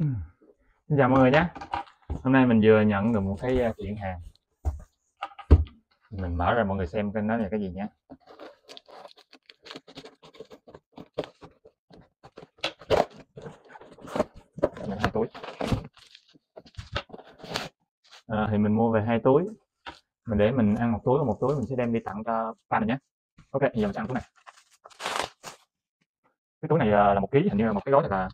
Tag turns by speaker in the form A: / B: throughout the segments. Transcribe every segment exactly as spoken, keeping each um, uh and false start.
A: Xin chào mọi người nhé. Hôm nay mình vừa nhận được một cái uh, kiện hàng. Mình mở ra mọi người xem cái nó là cái gì nhé. Mình hai túi. À, thì mình mua về hai túi. Mình để mình ăn một túi và một túi mình sẽ đem đi tặng cho ba mình nhé. Ok, giờ mình sẽ ăn túi này. Cái túi này uh, là một ký, hình như là một cái gói này là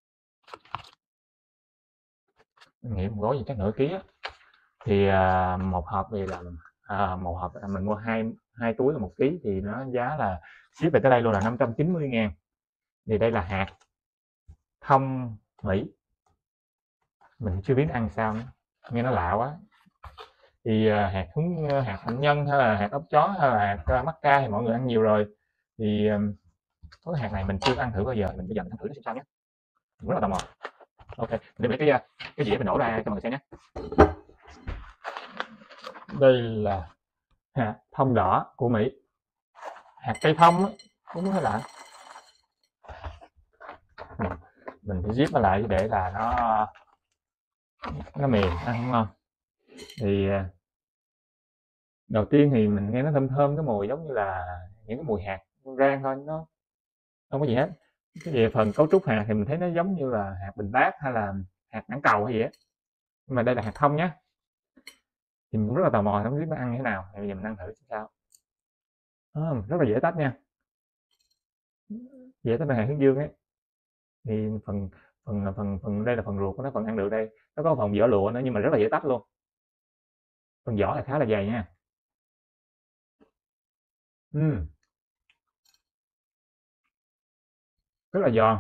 A: mình nghĩ một gói gì chắc nửa ký á. Thì uh, một hộp thì là à, một hộp mình mua hai hai túi là một ký thì nó giá là ship về tới đây luôn là năm trăm chín mươi ngàn. Thì đây là hạt thông Mỹ, mình chưa biết ăn sao nữa, nghe nó lạ quá. Thì uh, hạt húng hạt hạnh nhân hay là hạt ốc chó hay là hạt uh, mắc ca thì mọi người ăn nhiều rồi. Thì um, cái hạt này mình chưa ăn thử bao giờ, mình bây giờ mình ăn thử nó xem sao nhé. Mình rất là tò mò. Ok, để lấy cái cái dĩa mình nổ ra cho mọi người xem nhé. Đây là hạt thông đỏ của Mỹ, hạt cây thông á, cũng hơi lạ. Mình phải zip nó lại để là nó nó mềm ăn không ngon. Thì đầu tiên thì mình nghe nó thơm thơm, cái mùi giống như là những cái mùi hạt rang thôi, nó không có gì hết. Cái về phần cấu trúc hạt thì mình thấy nó giống như là hạt bình bát hay là hạt mãng cầu hay gì á, nhưng mà đây là hạt thông nhé. Thì mình cũng rất là tò mò không biết nó ăn như thế nào, thì bây giờ mình ăn thử xem sao. À, rất là dễ tách nha, dễ tách là hạt hướng dương ấy. Thì phần phần phần phần đây là phần ruột của nó, phần ăn được đây, nó có phần vỏ lụa nữa nhưng mà rất là dễ tách luôn. Phần vỏ là khá là dày nha. Uhm. Rất là giòn,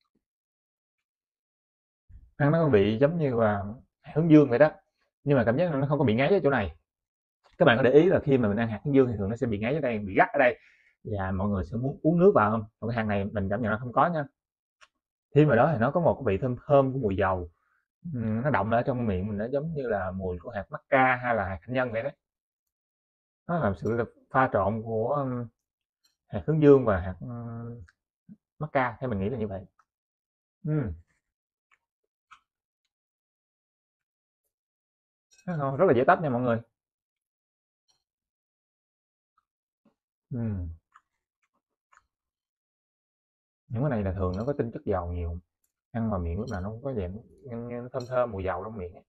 A: ăn nó có vị giống như là hướng dương vậy đó, nhưng mà cảm giác nó không có bị ngấy ở chỗ này. Các bạn có để ý là khi mà mình ăn hạt hướng dương thì thường nó sẽ bị ngấy ở đây, bị gắt ở đây, và mọi người sẽ muốn uống nước vào không. Còn cái hạt này mình cảm nhận nó không có nha. Thêm vào đó thì nó có một cái vị thơm thơm của mùi dầu, nó đọng ở trong miệng mình, nó giống như là mùi của hạt mắc ca hay là hạt hạnh nhân vậy đấy. Nó là sự pha trộn của hạt hướng dương và hạt mắc ca, theo mình nghĩ là như vậy. Uhm. Rất là dễ tách nha mọi người. Uhm. Những cái này là thường nó có tinh chất dầu nhiều, ăn vào miệng lúc nào nó cũng có dạng nó thơm thơm mùi dầu trong miệng ấy.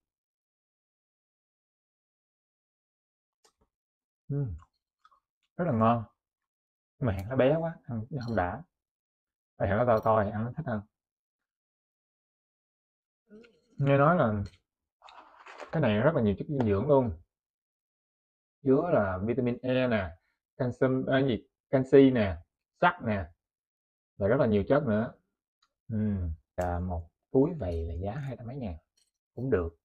A: Uhm. Rất là ngon, nhưng mà hạt nó bé quá ăn không đã, phải hạt nó to to thì ăn nó thích hơn. Nghe nói là cái này rất là nhiều chất dinh dưỡng luôn, chứa là vitamin E nè, canxi à, gì canxi nè, sắt nè, và rất là nhiều chất nữa. Uhm. À, một túi vậy là giá hai trăm mấy ngàn cũng được.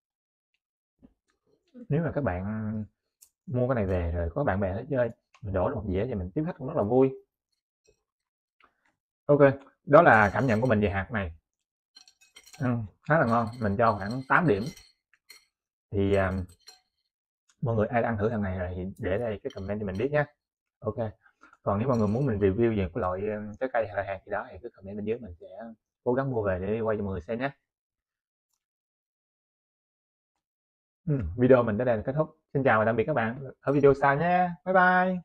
A: Nếu mà các bạn mua cái này về rồi có bạn bè tới chơi, mình đổ một dĩa thì mình tiếp khách cũng rất là vui. Ok, đó là cảm nhận của mình về hạt này. Ăn khá là ngon, mình cho khoảng tám điểm. Thì uh, mọi người ai đã ăn thử hạt này rồi thì để đây cái comment cho mình biết nhé. Ok, còn nếu mọi người muốn mình review về cái loại trái cây hay là hạt gì đó thì cứ comment bên dưới, mình sẽ cố gắng mua về để quay cho mọi người xem nhé. Ừ, video mình đến đây là kết thúc. Xin chào và tạm biệt các bạn ở video sau nhé. Bye bye.